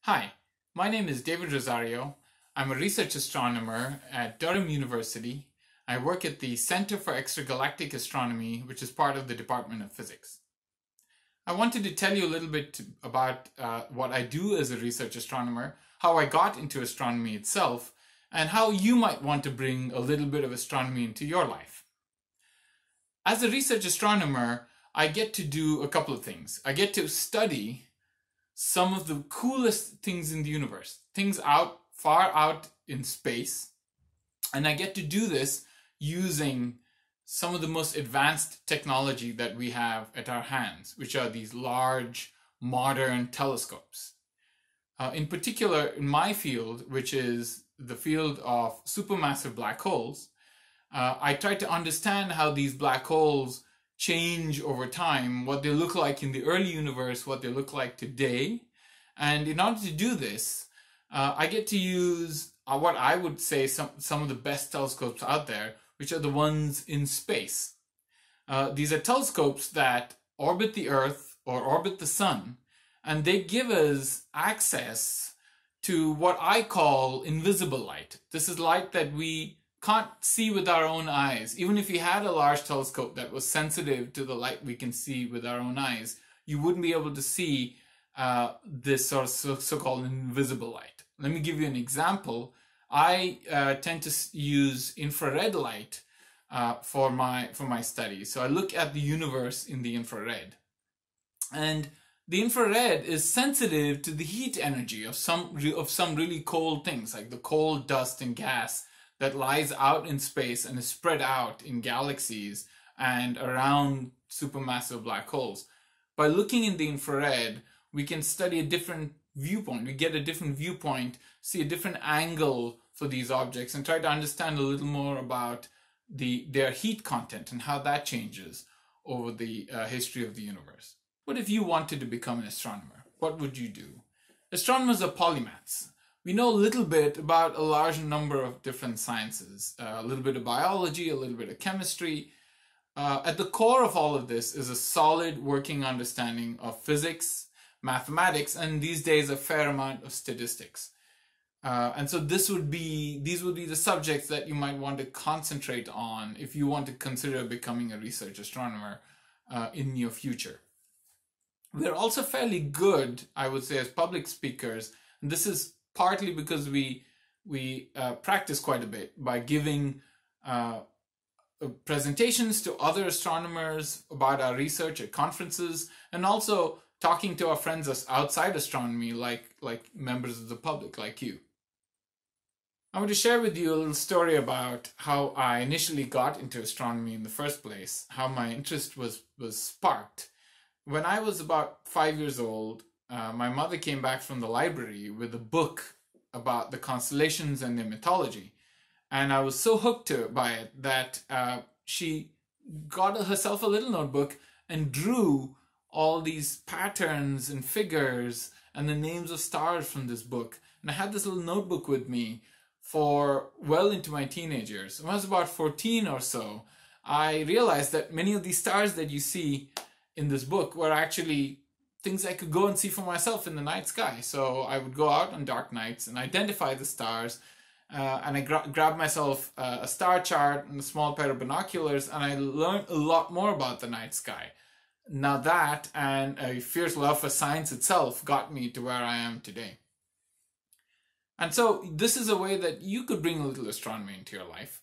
Hi, my name is David Rosario. I'm a research astronomer at Durham University. I work at the Center for Extragalactic Astronomy, which is part of the Department of Physics. I wanted to tell you a little bit about what I do as a research astronomer, how I got into astronomy itself, and how you might want to bring a little bit of astronomy into your life. As a research astronomer, I get to do a couple of things. I get to study some of the coolest things in the universe, things far out in space. And I get to do this using some of the most advanced technology that we have at our hands, which are these large modern telescopes. In particular, in my field, which is the field of supermassive black holes, I try to understand how these black holes change over time, what they look like in the early universe, what they look like today. And in order to do this, I get to use what I would say some of the best telescopes out there, which are the ones in space. These are telescopes that orbit the Earth or orbit the Sun, and they give us access to what I call invisible light. This is light that we can't see with our own eyes. Even if you had a large telescope that was sensitive to the light we can see with our own eyes, you wouldn't be able to see this sort of so-called invisible light. Let me give you an example. I tend to use infrared light for my studies. So I look at the universe in the infrared. And the infrared is sensitive to the heat energy of some really cold things, like the cold dust and gas that lies out in space and is spread out in galaxies and around supermassive black holes. By looking in the infrared, we can study a different viewpoint. We get a different viewpoint, see a different angle for these objects, and try to understand a little more about their heat content and how that changes over the history of the universe. What if you wanted to become an astronomer? What would you do? Astronomers are polymaths. We know a little bit about a large number of different sciences, a little bit of biology, a little bit of chemistry. At the core of all of this is a solid working understanding of physics, mathematics, and these days a fair amount of statistics. And so these would be the subjects that you might want to concentrate on if you want to consider becoming a research astronomer in your future. We're also fairly good, I would say, as public speakers, and this is partly because we practice quite a bit by giving presentations to other astronomers about our research at conferences, and also talking to our friends outside astronomy, like members of the public, like you. I want to share with you a little story about how I initially got into astronomy in the first place, how my interest was sparked. When I was about 5 years old, my mother came back from the library with a book about the constellations and their mythology. And I was so hooked by it that she got herself a little notebook and drew all these patterns and figures and the names of stars from this book. And I had this little notebook with me for well into my teenage years. When I was about 14 or so, I realized that many of these stars that you see in this book were actually things I could go and see for myself in the night sky. So I would go out on dark nights and identify the stars, and I grabbed myself a star chart and a small pair of binoculars, and I learned a lot more about the night sky. Now that and a fierce love for science itself got me to where I am today. And so this is a way that you could bring a little astronomy into your life.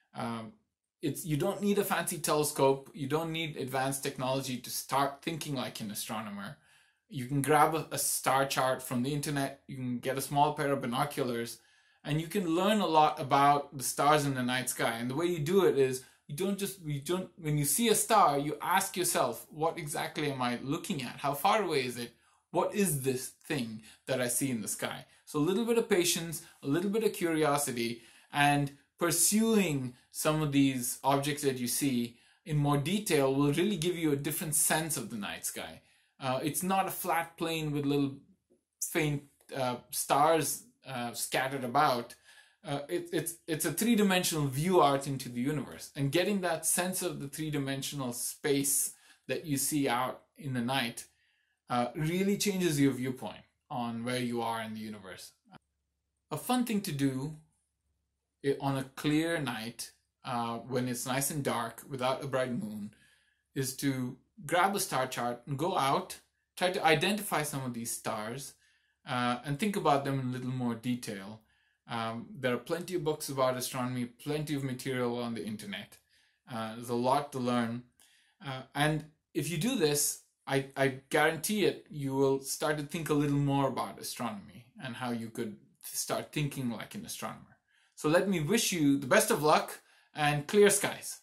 You don't need a fancy telescope. You don't need advanced technology to start thinking like an astronomer. You can grab a star chart from the internet. You can get a small pair of binoculars, and you can learn a lot about the stars in the night sky. And the way you do it is when you see a star, you ask yourself, what exactly am I looking at? How far away is it? What is this thing that I see in the sky? So a little bit of patience, a little bit of curiosity, and pursuing some of these objects that you see in more detail will really give you a different sense of the night sky. It's not a flat plane with little faint stars scattered about. It's a three-dimensional view out into the universe, and getting that sense of the three-dimensional space that you see out in the night really changes your viewpoint. on where you are in the universe. A fun thing to do on a clear night, when it's nice and dark without a bright moon, is to grab a star chart and go out, try to identify some of these stars, and think about them in a little more detail. There are plenty of books about astronomy, plenty of material on the internet. There's a lot to learn. And if you do this, I guarantee it, you will start to think a little more about astronomy and how you could start thinking like an astronomer. So let me wish you the best of luck and clear skies.